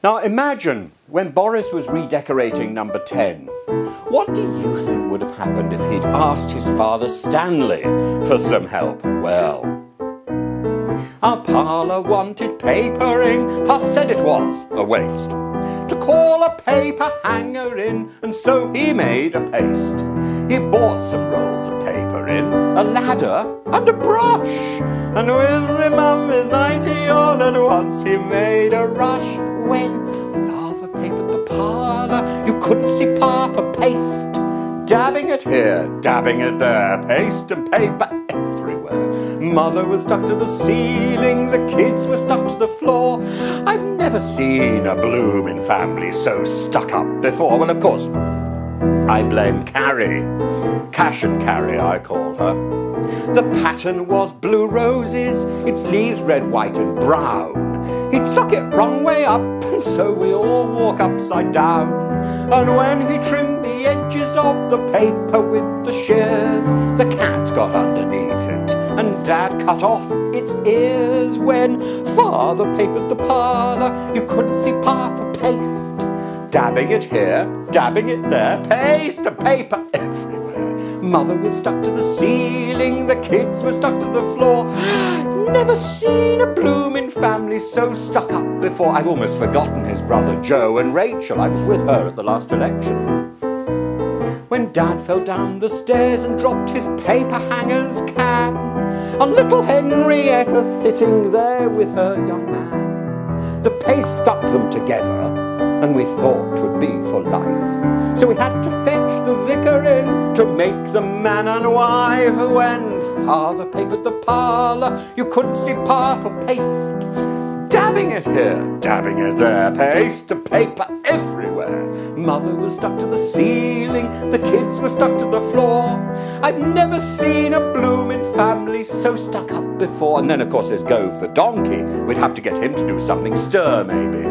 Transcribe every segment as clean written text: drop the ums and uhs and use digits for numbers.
Now imagine when Boris was redecorating number 10. What do you think would have happened if he'd asked his father Stanley for some help? Well, our parlour wanted papering. Pa said it was a waste to call a paper hanger in, and so he made a paste. He bought some rolls of paper in, a ladder and a brush, and with the mum is 90 on, and once he made a rush. When father papered the parlour, you couldn't see pa for paste. Dabbing it here, dabbing it there, paste and paper everywhere. Mother was stuck to the ceiling, the kids were stuck to the floor. I've never seen a blooming family so stuck up before. Well, of course, I blame Carrie. Cash and Carrie, I call her. The pattern was blue roses, its leaves red, white and brown. He'd stuck it wrong way up, and so we all walk upside down. And when he trimmed the edges of the paper with the shears, the cat got underneath it, and Dad cut off its ears. When father papered the parlour, you couldn't see pa for paste. Dabbing it here, dabbing it there, paste and paper everywhere. Mother was stuck to the ceiling, the kids were stuck to the floor. Never seen a blooming family so stuck up before. I've almost forgotten his brother Joe and Rachel. I was with her at the last election. When Dad fell down the stairs and dropped his paper hanger's can, and little Henrietta sitting there with her young man. The paste stuck them together, and we thought 'twould be for life. So we had to fetch the vicar in to make them man and wife. When father papered the parlour, you couldn't see pa for paste. Dabbing it here, dabbing it there, paste and paper everywhere. Mother was stuck to the ceiling, the kids were stuck to the floor. I've never seen a blooming family so stuck up before. And then of course there's Gove the donkey. We'd have to get him to do something stir maybe.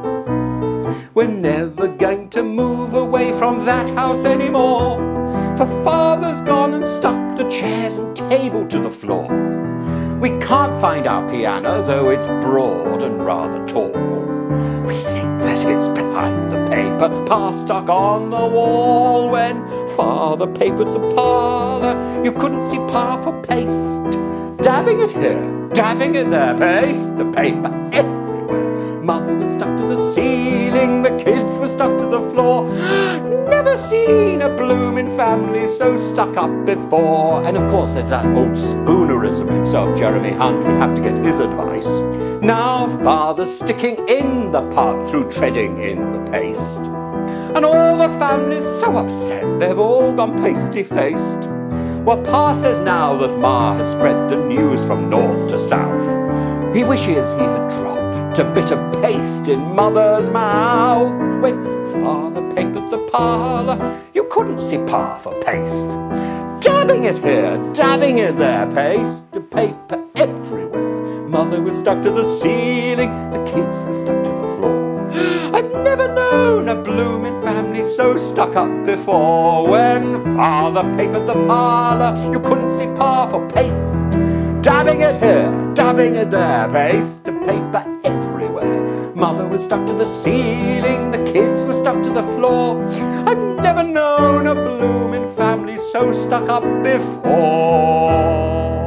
We're never going to move away from that house anymore, for father's gone and stuck the chairs and table to the floor. We can't find our piano, though it's broad and rather tall. We think that it's behind the paper pa stuck on the wall. When father papered the parlour, you couldn't see pa for paste. Dabbing it here, dabbing it there, paste and paper everywhere. Mother was stuck to the ceiling, the kids were stuck to the floor. Never seen a blooming family so stuck up before. And of course there's that old spoonerism himself, Jeremy Hunt. We'll have to get his advice. Now father's sticking in the pub through treading in the paste, and all the family's so upset they've all gone pasty-faced. Well, pa says now that ma has spread the news from north to south, he wishes he had dropped a bit of paste in mother's mouth. When father papered the parlour, you couldn't see pa for paste. Dabbing it here, dabbing it there, paste and paper everywhere. Mother was stuck to the ceiling, the kids were stuck to the floor. I've never known a blooming family so stuck up before. When father papered the parlour, you couldn't see pa for paste. Dabbing it here, dabbing it there, paste and paper everywhere. Mother was stuck to the ceiling, the kids were stuck to the floor. I've never known a blooming family so stuck up before.